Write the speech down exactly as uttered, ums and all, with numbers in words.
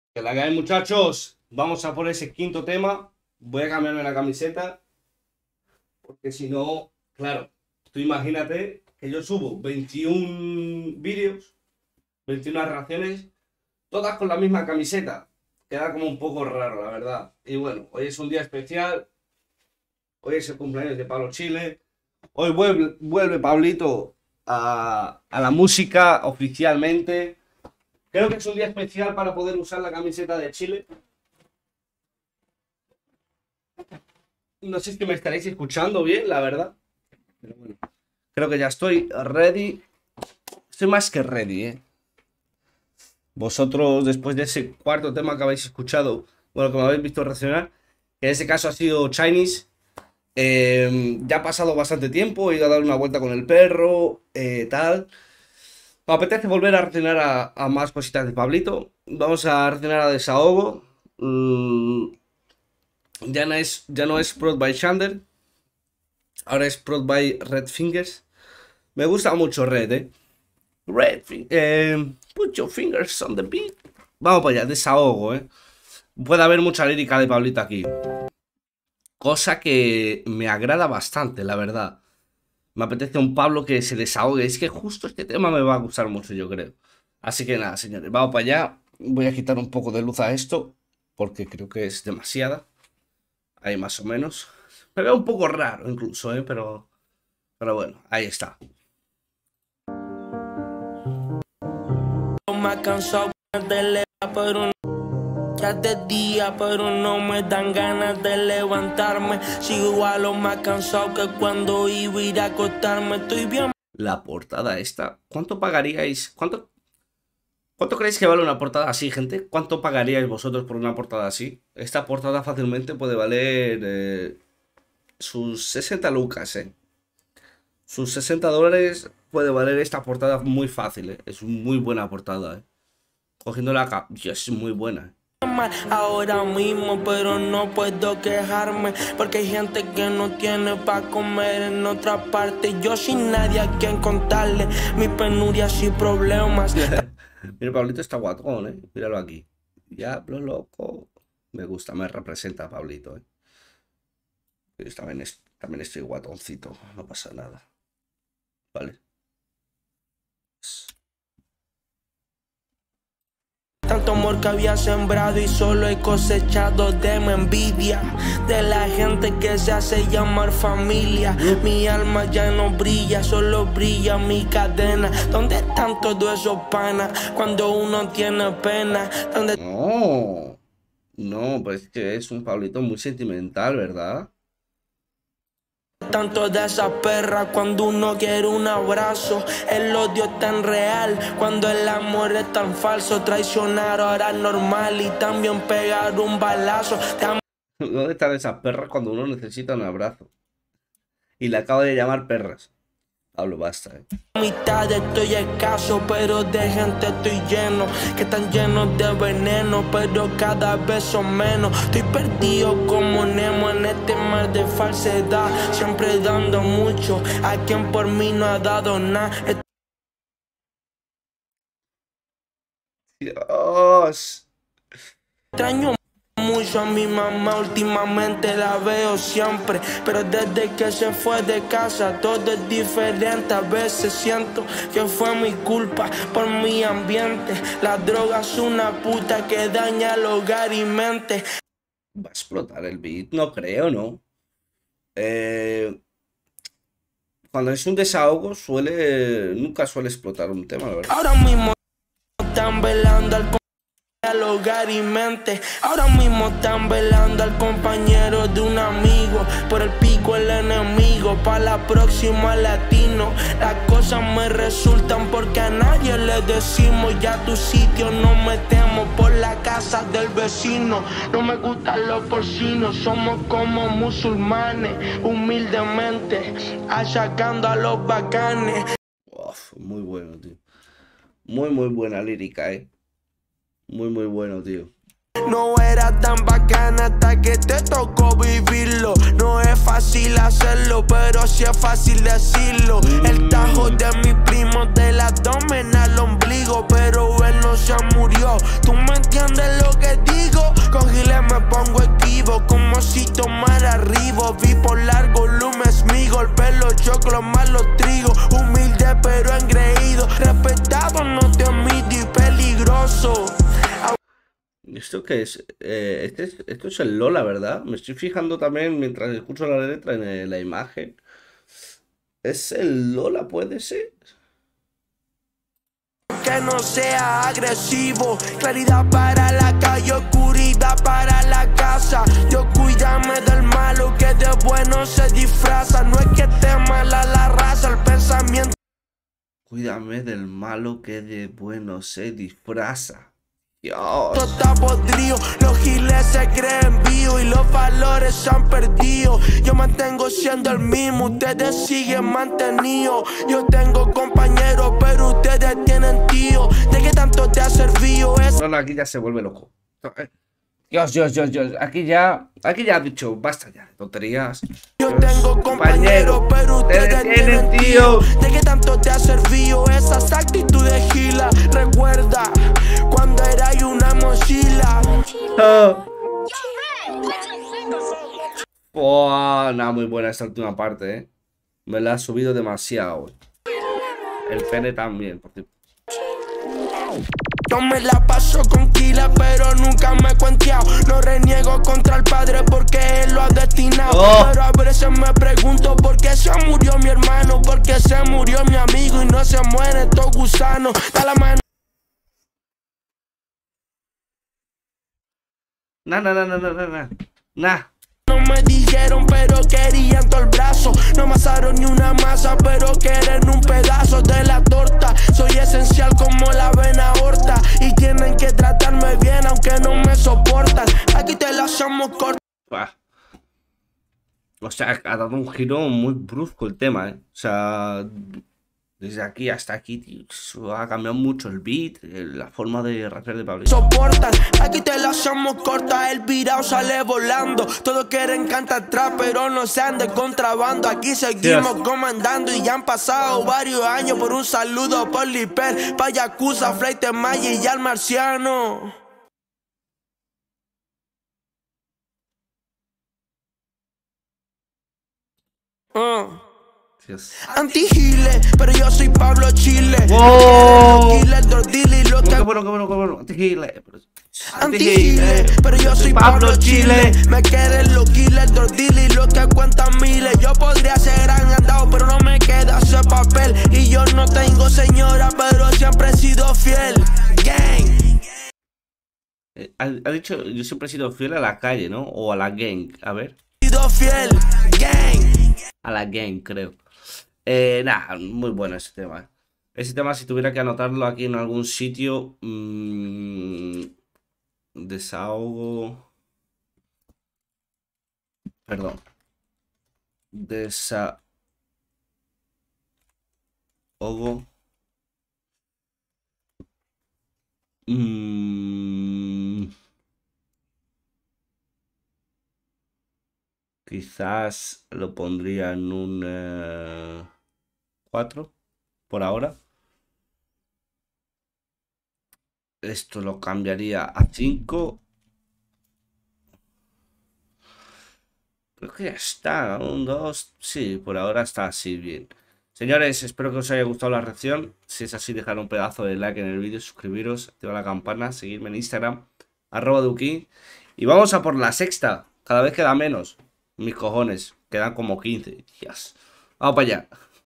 Que la que hay, muchachos. Vamos a por ese quinto tema. Voy a cambiarme la camiseta. Porque si no, claro, tú imagínate que yo subo veintiún vídeos, veintiuna reacciones, todas con la misma camiseta. Queda como un poco raro, la verdad. Y bueno, hoy es un día especial. Hoy es el cumpleaños de Pablo Chile. Hoy vuelve, vuelve Pablito a, a la música oficialmente. Creo que es un día especial para poder usar la camiseta de Chile. No sé si me estaréis escuchando bien, la verdad. Pero bueno, creo que ya estoy ready. Estoy más que ready, ¿eh? Vosotros, después de ese cuarto tema que habéis escuchado, bueno, que me habéis visto reaccionar, que en ese caso ha sido Chinese. Eh, ya ha pasado bastante tiempo, he ido a dar una vuelta con el perro, eh, tal. Me apetece volver a reaccionar a, a más cositas de Pablito. Vamos a reaccionar a Desahogo. Mm, ya no es, ya no es Prod by Shander. Ahora es Prod by Red Fingers. Me gusta mucho Red, eh. Red, eh, put your fingers on the beat. Vamos para allá, Desahogo, eh. Puede haber mucha lírica de Pablito aquí. Cosa que me agrada bastante, la verdad. Me apetece un Pablo que se desahogue. Es que justo este tema me va a gustar mucho, yo creo. Así que nada, señores, vamos para allá. Voy a quitar un poco de luz a esto, porque creo que es demasiada. Ahí más o menos. Me veo un poco raro incluso, ¿eh? Pero, pero bueno, ahí está. Me ha cansado de leer, pero ya de día, pero no me dan ganas de levantarme. Sigo igual o más cansado que cuando iba a ir a acostarme. Estoy bien. La portada esta, ¿cuánto pagaríais? ¿Cuánto, cuánto creéis que vale una portada así, gente? ¿Cuánto pagaríais vosotros por una portada así? Esta portada fácilmente puede valer eh, sus sesenta lucas, ¿eh? Sus sesenta dólares puede valer esta portada muy fácil, ¿eh? Es muy buena portada, ¿eh? Cogiendo la capa, es muy buena. Ahora mismo, pero no puedo quejarme porque hay gente que no tiene para comer en otra parte. Yo sin nadie a quien contarle mis penurias y problemas. Mira, Pablito está guatón, ¿eh? Míralo aquí. Diablo loco. Me gusta, me representa Pablito, ¿eh? Yo también, es, también estoy guatoncito, no pasa nada. Vale. Tanto amor que había sembrado y solo he cosechado de mi envidia. De la gente que se hace llamar familia. Mi alma ya no brilla, solo brilla mi cadena. ¿Dónde están todos esos panas cuando uno tiene pena? ¿Dónde... No, no, pues es que es un Pablito muy sentimental, ¿verdad? Tanto de esa perra cuando uno quiere un abrazo. El odio es tan real cuando el amor es tan falso. Traicionar ahora es normal y también pegar un balazo. ¿Dónde están esas perras cuando uno necesita un abrazo? Y le acabo de llamar perras. Hablo, basta, eh. Mitad estoy escaso, pero de gente estoy lleno. Que están llenos de veneno, pero cada vez son menos. Estoy perdido como Nemo en este mar de falsedad. Siempre dando mucho a quien por mí no ha dado nada. Dios. Extraño mucho a mi mamá, últimamente la veo siempre, pero desde que se fue de casa todo es diferente. A veces siento que fue mi culpa por mi ambiente. La droga es una puta que daña el hogar y mente. Va a explotar el beat, no creo, ¿no? Eh, cuando es un desahogo suele, nunca suele explotar un tema, la verdad. Ahora mismo están velando al al hogar y mente. Ahora mismo están velando al compañero de un amigo. Por el pico el enemigo, pa' la próxima latino. Las cosas me resultan porque a nadie le decimos. Ya tu sitio nos metemos por la casa del vecino. No me gustan los porcinos, somos como musulmanes. Humildemente, achacando a los bacanes. Uf, muy bueno, tío. Muy, muy buena lírica, eh. Muy, muy bueno, tío. No era tan bacana hasta que te tocó vivirlo. No es fácil hacerlo, pero sí es fácil decirlo. Mm. El tajo de mi primo del abdomen al ombligo, pero él no se murió. ¿Tú me entiendes lo que Rosito mar arriba, vi por largo lumes migo, el pelo choclo más los trigo, humilde pero engreído, respetado no te omito y peligroso. ¿Esto qué es? Eh, este es? Esto es el Lola, ¿verdad? Me estoy fijando también mientras escucho la letra en eh, la imagen. ¿Es el Lola, puede ser? Que no sea agresivo, claridad para la calle, oscuridad para la casa. Yo cuídame del malo que de bueno se disfraza. No es que esté mala la raza, el pensamiento. Cuídame del malo que de bueno se disfraza. Dios. Está podrido, los giles se creen vivos y los valores se han perdido. Yo mantengo siendo el mismo, ustedes siguen mantenidos. Yo tengo compañeros, pero ustedes tienen tío. ¿De qué tanto te ha servido eso? No, no, aquí ya se vuelve loco. Dios, Dios, Dios, Dios. Aquí ya, aquí ya ha dicho, basta ya de tonterías. Yo Dios, tengo compañeros, pero ustedes tienen tío. ¿De qué tanto te ha servido esa actitud de gila? Recuerda cuando era una mochila. Oh. Oh, nada, muy buena esta última parte, eh. Me la ha subido demasiado. El pene también, por cierto. Yo me la paso con Kila, pero nunca me he cuenteado. No reniego contra el padre porque él lo ha destinado. Oh. Pero a veces me pregunto por qué se murió mi hermano, por qué se murió mi amigo y no se mueren estos gusanos. Da la mano. Nah, nah, nah, nah, nah, nah, nah. No me dijeron, pero querían todo el brazo. No amasaron ni una masa, pero quieren un pedazo de la torta. Soy esencial como la vena aorta y tienen que tratarme bien aunque no me soportan. Aquí te la hacemos corta. O sea, ha dado un giro muy brusco el tema, ¿eh? O sea, desde aquí hasta aquí, tío, ha cambiado mucho el beat, la forma de rapear de Pablito. Soportan, aquí te la hacemos corta, el virao sale volando. Todos quieren cantar trap, pero no sean de contrabando. Aquí seguimos yes. comandando y ya han pasado varios años. Por un saludo por Liper, pa' Yakuza, Fleite Maya y al Marciano. Uh. Anti-Gile, pero yo soy Pablo Chile. Wow. Anti-Gile, qué bueno, qué bueno, qué bueno. Anti-Gile. Anti-Gile, pero yo soy Pablo Chile. Me quieren los killers, dos y lo que cuentan miles. Yo podría ser andado, pero no me queda ese papel. Y yo no tengo señora, pero siempre he sido fiel. Gang. Eh, ha, ha dicho, yo siempre he sido fiel a la calle, ¿no? O a la gang, a ver. He sido fiel, gang. A la gang, creo. Eh, nada, muy bueno ese tema. Ese tema, si tuviera que anotarlo aquí en algún sitio, mmm, desahogo. Perdón. Desahogo. Mmm. Quizás lo pondría en un eh, cuatro por ahora. Esto lo cambiaría a cinco. Creo que ya está. Un, dos. Sí, por ahora está así bien. Señores, espero que os haya gustado la reacción. Si es así, dejad un pedazo de like en el vídeo, suscribiros, activar la campana, seguirme en Instagram, arroba Duki. Y vamos a por la sexta. Cada vez queda menos. Mis cojones, quedan como quince. Yes. Vamos para allá.